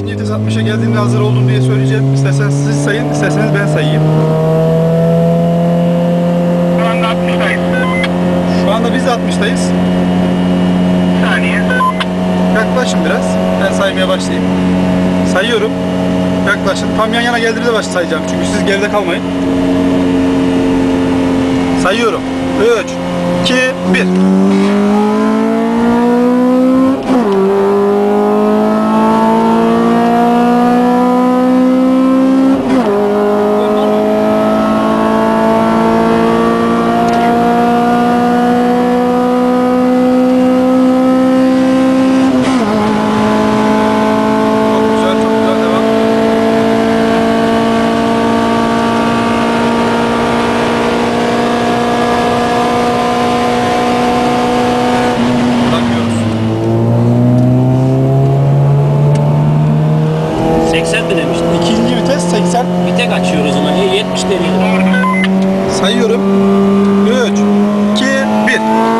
İkinci vites 60'a geldiğimde hazır oldum diye söyleyeceğim. İsterseniz siz sayın, isterseniz ben sayayım. Şu anda 60'dayız. Şu anda biz de 60'tayız. Bir saniye. Yaklaşın biraz. Ben saymaya başlayayım. Sayıyorum. Yaklaşın. Tam yan yana geldiğimizde sayacağım. Çünkü siz geride kalmayın. Sayıyorum. 3, 2, 1. İkinci vites 80. Bir tek açıyor o zaman. 70 deneyelim. Sayıyorum. 3, 2, 1.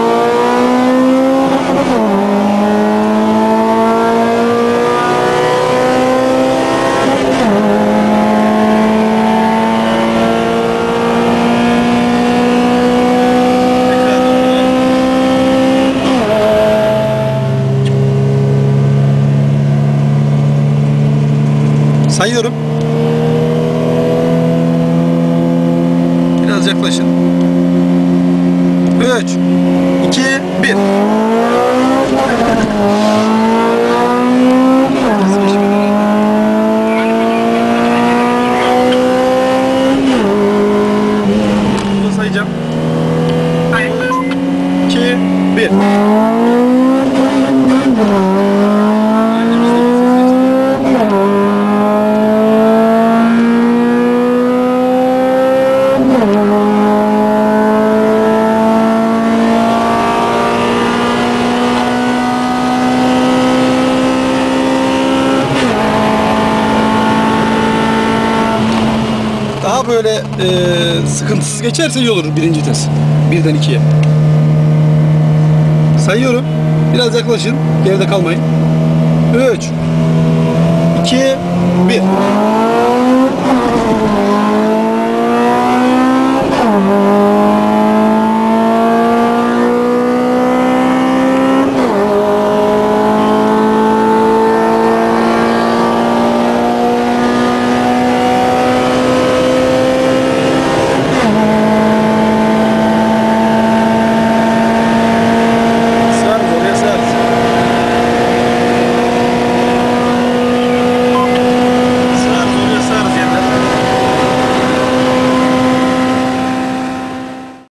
Sayıyorum. Biraz yaklaşın. 3, 2, 1. Bunu sayacağım. 2, 1. Daha böyle sıkıntısız geçerse iyi olur birinci vites. 1'den 2'ye. Sayıyorum. Biraz yaklaşın. Geride kalmayın. 3, 2, 1.